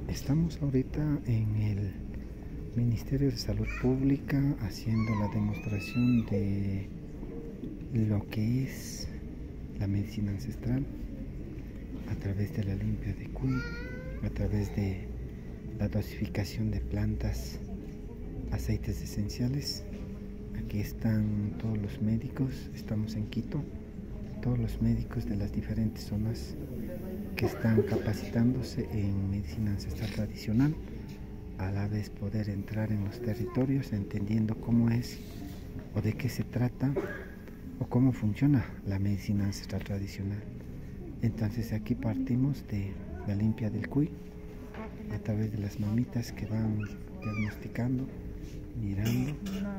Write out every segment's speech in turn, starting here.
Estamos ahorita en el Ministerio de Salud Pública haciendo la demostración de lo que es la medicina ancestral a través de la limpia de cuy, a través de la dosificación de plantas, aceites esenciales. Aquí están todos los médicos, estamos en Quito, todos los médicos de las diferentes zonas que están capacitándose en medicina ancestral tradicional, a la vez poder entrar en los territorios entendiendo cómo es o de qué se trata o cómo funciona la medicina ancestral tradicional. Entonces aquí partimos de la limpia del cuy a través de las mamitas que van diagnosticando, mirando,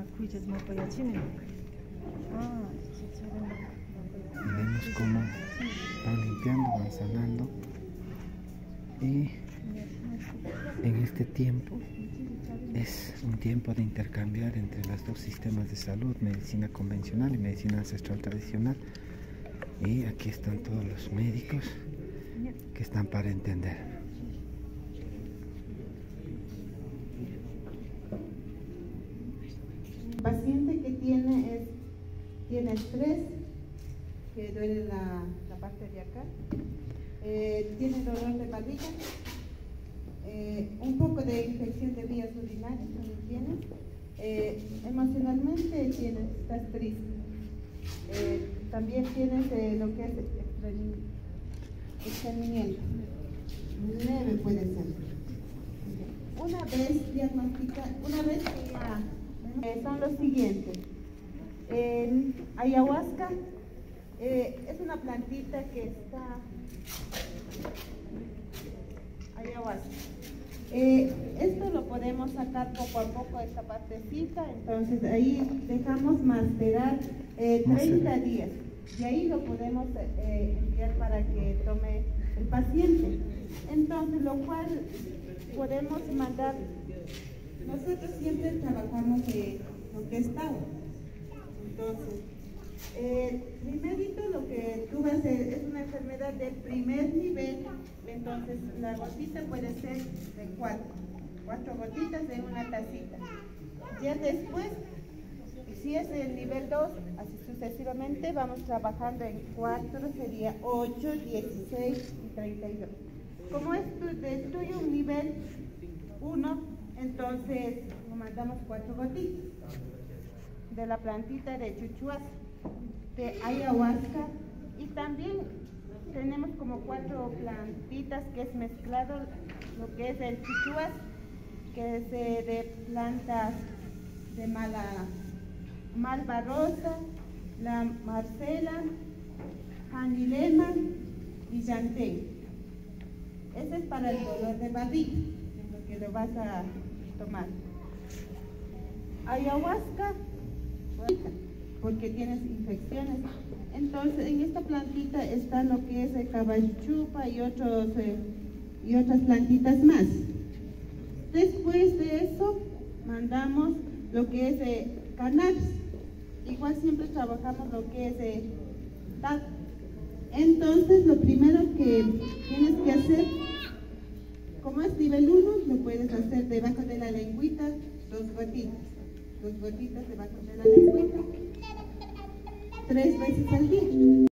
y vemos cómo van limpiando, van sanando, y en este tiempo es un tiempo de intercambiar entre los dos sistemas de salud, medicina convencional y medicina ancestral tradicional. Y aquí están todos los médicos que están para entender. El paciente que tiene estrés, que duele la parte de acá, tiene dolor de barriga, un poco de infección de vías urinarias también tiene, emocionalmente estás triste, también tienes lo que es estreñimiento, leve puede ser. Una vez diagnosticado, son los siguientes. Ayahuasca es una plantita que está. Ayahuasca. Esto lo podemos sacar poco a poco, esta partecita, entonces ahí dejamos macerar 30 días y ahí lo podemos enviar para que tome el paciente. Entonces, lo cual podemos mandar. Nosotros siempre trabajamos lo que es Tao. Entonces, primerito lo que tú vas a hacer es una enfermedad de primer nivel, entonces la gotita puede ser de cuatro gotitas en una tacita. Ya después, si es el nivel 2, así sucesivamente, vamos trabajando en 4, sería 8, 16 y 32. Como es del tuyo un nivel 1, entonces lo mandamos 4 gotitas de la plantita de chuchuas, de ayahuasca, y también tenemos como 4 plantitas que es mezclado lo que es el chuchuas, que es de plantas de malva rosa, la marcela, janilema y llantén. Ese es para el dolor de barriga, lo que lo vas a tomar. Ayahuasca, porque tienes infecciones. Entonces, en esta plantita está lo que es el caballuchupa y otras plantitas más. Después de eso, mandamos lo que es cannabis. Igual siempre trabajamos lo que es TAC. Entonces, lo primero que tienes que hacer, como es nivel 1, lo puedes hacer debajo de la lengüita, 2 gotitas debajo de la lengüita, 3 veces al día.